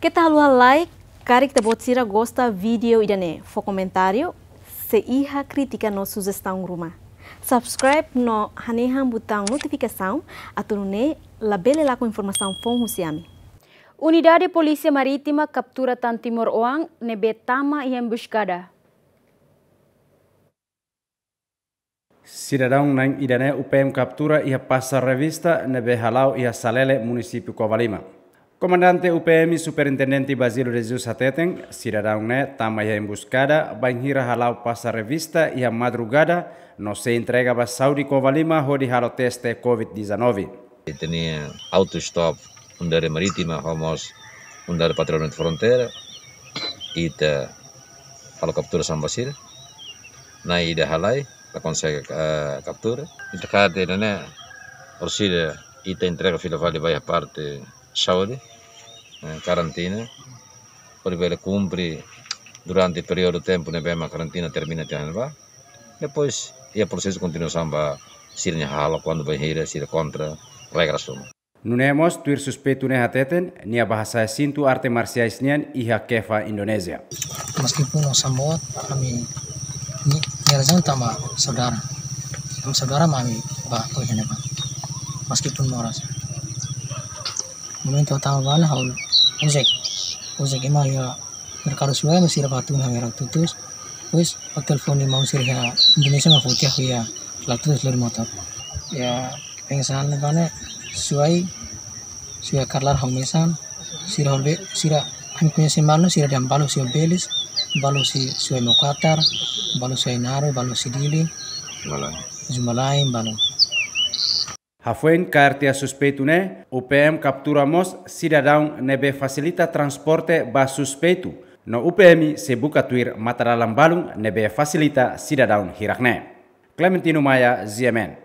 Kita halua like, cari kita buat sira gosta video idane, fo comentário, se iha crítica no sugestão rumah. Subscribe no hanehan botão notificação, atau ne labele lá com informação fon husiami. Unidade Polícia Marítima captura tan Timor Oang nebe tama e emboscada. Cidadão nang idane UPM captura ia passa revista nebe halau ia salele município Covalima. Comandante UPM Superintendente Basílio Jesus Hateten, cidadão ne tama ia emboscada, banhira halau passa revista ia madrugada, no se entrega ba Saudi Covalima hodi halo teste COVID-19. Tinha autostop Unidade Marítima, vamos Unidade Patrulhamento de Fronteira, e te halo captura São Basílio, na ida halai, la consegue captura. E te cade né, orsida e te entrega fila vale vai a parte Saudi, karantina, poi ele cumpre durante il periodo tempo ne bema karantina termina tianva. Depois ia processo continua samba sirnya halo quando vai hira sir contra regra suma. Nunemos tuir suspeito ne hateten nia bahasa sintu arte marciais nian iha kefa Indonesia. Meskipun Samoa kami ni nyerang tama saudara. Kami saudara mami ba ko hene ba. Meskipun moras. Momento tahu bala haul ojek emang ya merkado suai masih rapatun hamera tutus pues telepon di mau sirha Indonesia mah putih ya latus lor motor ya pengesan bane suai karlar hamisan sirah hampir sembalno sirah dan balu si belis balu si suai mokatar balu suai naro balu si dili Jumalai balu. Hafuen cartia suspeito ne, UPM capturamos cidadão nebe facilita transporte ba suspeito. No UPM se buka tuir mata dalam balung nebe facilita cidadão hirakne. Clementino Maya, ZMN.